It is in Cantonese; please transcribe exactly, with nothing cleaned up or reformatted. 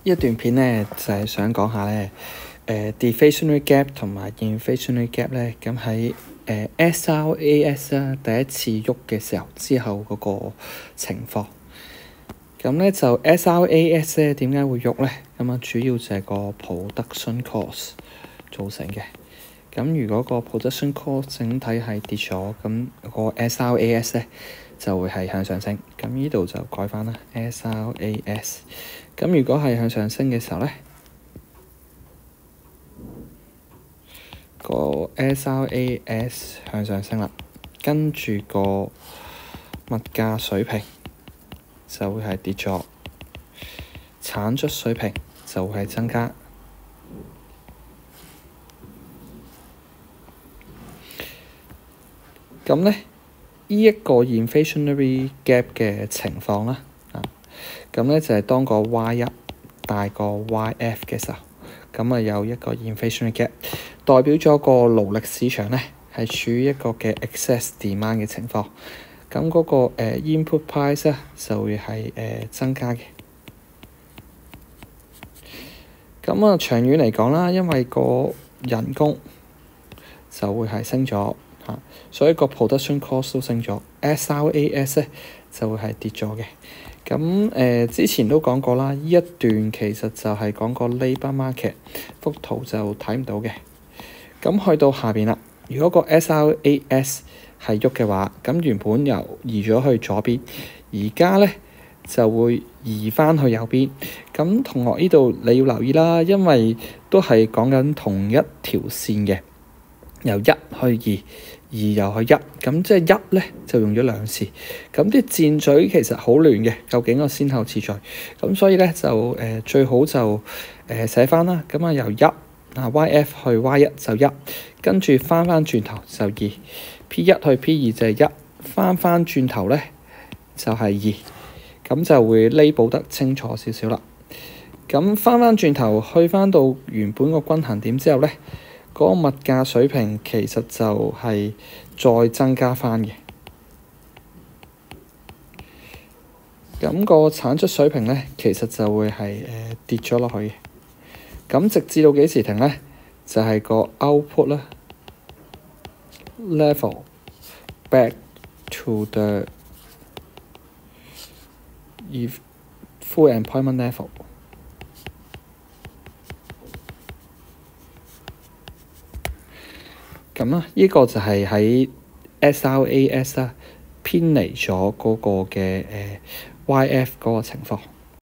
一段片咧就係、是、想講下咧，誒、呃、deflationary gap 同埋 inflationary gap 咧，咁喺誒 S R A S 啦第一次喐嘅時候之後嗰個情況。咁咧就 S R A S 咧點解會喐咧？咁啊主要就係個 production cost 造成嘅。咁如果個 production cost 整體係跌咗，咁個 S R A S 咧就會係向上升。咁呢度就改翻啦 ，S R A S。咁如果係向上升嘅時候咧，個 S R A S 向上升啦，跟住個物價水平就會係跌咗，產出水平就會係增加。咁咧，呢一個 inflationary gap 嘅情況啦，啊，咁咧就係當個 Y 一大過 Y F 嘅時候，咁啊有一個 inflationary gap，代表咗個勞力市場咧係處於一個嘅 excess demand 嘅情況。咁嗰個誒 input price 咧就會係誒增加嘅。咁啊長遠嚟講啦，因為個人工就會係升咗嚇，所以個 production cost 都升咗 ，S R A S 咧就會係跌咗嘅。咁誒、呃、之前都講過啦，呢一段其實就係講個 labour market 幅圖就睇唔到嘅。咁去到下邊啦，如果個 S R A S 係喐嘅話，咁原本由移咗去左邊，而家咧就會移翻去右邊。咁同學呢度你要留意啦，因為都係講緊同一條線嘅，由一去二，二又去一，咁即係一咧就用咗兩次。咁啲箭嘴其實好亂嘅，究竟個先後次序。咁所以咧就誒、呃、最好就誒寫翻啦。咁啊由一啊 Y F 去 Y 一就一，跟住翻翻轉頭就二 ，P 一去 P 二就係一，翻翻轉頭咧就係二，咁就會 label 得清楚少少啦。咁翻翻轉頭去翻到原本個均衡點之後咧，嗰、那個物價水平其實就係再增加翻嘅。咁、那個產出水平咧，其實就會係誒、呃、跌咗落去嘅。咁直至到幾時停咧？就係、是、個 output 啦 level back to the full employment level。咁啦，呢個就係喺 S R A S 啦，偏離咗嗰個嘅誒 Y F 嗰個情況。